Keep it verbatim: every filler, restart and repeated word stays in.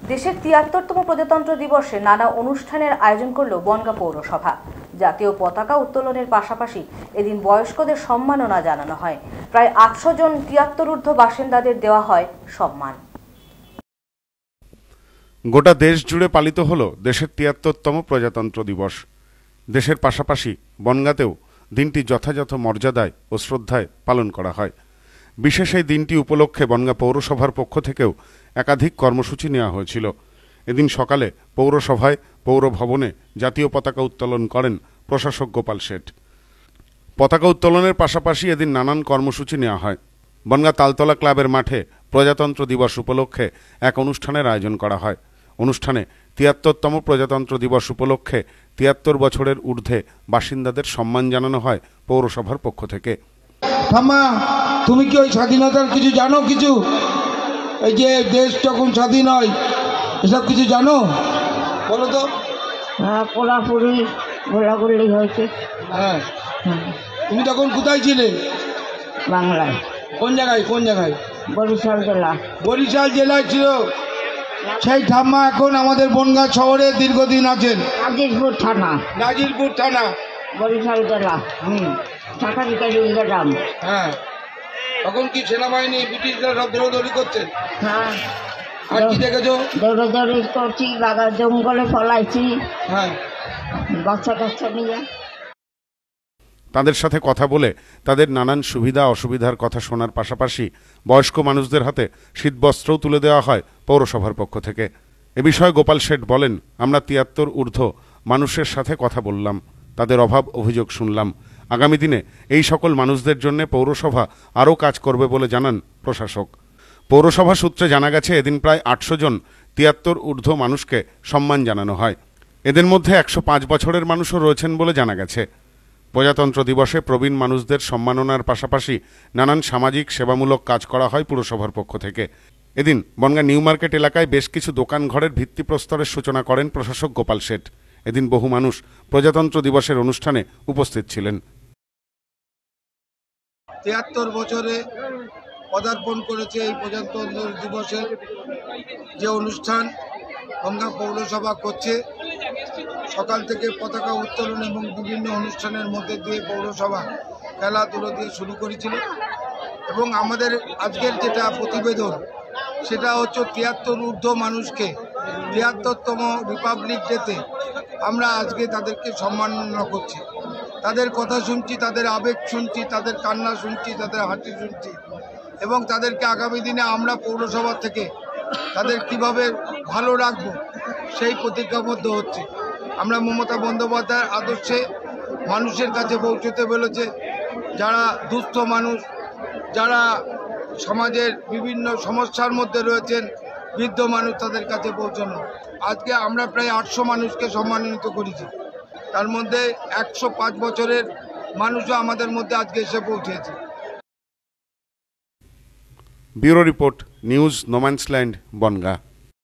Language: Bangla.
দেশের তিয়াত্তরতম প্রজাতন্ত্র দিবসে নানা অনুষ্ঠানের আয়োজন করল বনগাঁ পৌরসভা। জাতীয় পতাকা উত্তোলনের পাশাপাশি এদিন বয়স্কদের সম্মাননা জানানো হয়। প্রায় আটশো জন তিয়াত্তর ঊর্ধ্ব বাসিন্দাদের দেওয়া হয় সম্মান। গোটা দেশ জুড়ে পালিত হলো দেশের তিয়াত্তরতম প্রজাতন্ত্র দিবস। দেশের পাশাপাশি বনগাঁতেও দিনটি যথাযথ মর্যাদায় ও শ্রদ্ধায় পালন করা হয়। বিশেষ এই দিনটি উপলক্ষে বনগাঁ পৌরসভার পক্ষ থেকেও একাধিক কর্মসূচি নেওয়া হয়েছিল। এদিন সকালে পৌরসভায় পৌর ভবনে জাতীয় পতাকা উত্তোলন করেন প্রশাসক গোপাল শেঠ। পতাকা উত্তোলনের পাশাপাশি এদিন নানান কর্মসূচি নেওয়া হয়। বনগাঁ তালতলা ক্লাবের মাঠে প্রজাতন্ত্র দিবস উপলক্ষে এক অনুষ্ঠানের আয়োজন করা হয়। অনুষ্ঠানে তিয়াত্তরতম প্রজাতন্ত্র দিবস উপলক্ষে তিয়াত্তর বছরের ঊর্ধ্বে বাসিন্দাদের সম্মান জানানো হয় পৌরসভার পক্ষ থেকে। ঠাম্মা, তুমি কি ওই স্বাধীনতার কিছু জানো? কিছু এই যে দেশ যখন স্বাধীন হয় এসব কিছু জানো? বলো তো। হ্যাঁ, পোড়াপুরি গোলাগুলি হয়েছে। হ্যাঁ, তুমি তখন কোথায় ছিলে? বাংলায়। কোন জায়গায়? কোন জায়গায়? বরিশাল জেলা। বরিশাল জেলায় ছিল সেই ঠাম্মা এখন আমাদের বনগাঁ শহরে দীর্ঘদিন আছেন। নাজিরপুর থানা। নাজিরপুর থানা, বরিশাল জেলা। হুম, চাকারিকারি গ্রাম। হ্যাঁ, তখন কি সেনাবাহিনী ব্রিটিশরা সব দৌড়দৌড়ি করছে? হ্যাঁ। আর কি দেখেছো? দৌড়দৌড়ি করছি, লাগা জঙ্গলে ফলাইছি। হ্যাঁ, বাচ্চা কাচ্চা নিয়ে। তাদের সাথে কথা বলে তাদের নানান সুবিধা অসুবিধার কথা শোনার পাশাপাশি বয়স্ক মানুষদের হাতে শীতবস্ত্রও তুলে দেওয়া হয় পৌরসভার পক্ষ থেকে। এ বিষয়ে গোপাল শেঠ বলেন, আমরা তিয়াত্তর ঊর্ধ্ব মানুষের সাথে কথা বললাম, তাদের অভাব অভিযোগ শুনলাম। আগামী দিনে এই সকল মানুষদের জন্য পৌরসভা আরও কাজ করবে বলে জানান প্রশাসক। পৌরসভা সূত্রে জানা গেছে, এদিন প্রায় আটশো জন তিয়াত্তর ঊর্ধ্ব মানুষকে সম্মান জানানো হয়। এদের মধ্যে একশো পাঁচ বছরের মানুষও রয়েছেন বলে জানা গেছে। প্রজাতন্ত্র দিবসে প্রবীণ মানুষদের সম্মাননার পাশাপাশি নানান সামাজিক সেবামূলক কাজ করা হয় পুরসভার পক্ষ থেকে। এদিন বনগাঁ নিউ মার্কেট এলাকায় বেশ কিছু দোকান ঘরের ভিত্তিপ্রস্তরের সূচনা করেন প্রশাসক গোপাল শেঠ। এদিন বহু মানুষ প্রজাতন্ত্র দিবসের অনুষ্ঠানে উপস্থিত ছিলেন। তিয়াত্তর বছরে পদার্পণ করেছে এই প্রজাতন্ত্র দিবসের যে অনুষ্ঠান বনগাঁ পৌরসভা করছে। সকাল থেকে পতাকা উত্তোলন এবং বিভিন্ন অনুষ্ঠানের মধ্যে দিয়ে পৌরসভা খেলাধুলো দিয়ে শুরু করেছিল এবং আমাদের আজকের যেটা প্রতিবেদন সেটা হচ্ছে তিয়াত্তর ঊর্ধ্ব মানুষকে তিয়াত্তরতম রিপাবলিক ডেতে আমরা আজকে তাদেরকে সম্মাননা করছি। তাদের কথা শুনছি, তাদের আবেগ শুনছি, তাদের কান্না শুনছি, তাদের হাসি শুনছি এবং তাদেরকে আগামী দিনে আমরা পৌরসভা থেকে তাদের কিভাবে ভালো রাখবো সেই প্রতিজ্ঞাবদ্ধ হচ্ছে। আমরা মমতা বন্দ্যোপাধ্যায়ের আদর্শে মানুষের কাছে পৌঁছতে পেরেছে। যারা দুস্থ মানুষ, যারা সমাজের বিভিন্ন সমস্যার মধ্যে রয়েছেন, বৃদ্ধ মানুষ, তাদের কাছে পৌঁছানো। আজকে আমরা প্রায় আটশো মানুষকে সম্মানিত করেছি। তার মধ্যে একশো পাঁচ বছরের মানুষও আমাদের মধ্যে আজকে এসে পৌঁছেছে। Bureau report, news no man's land, Bongaon.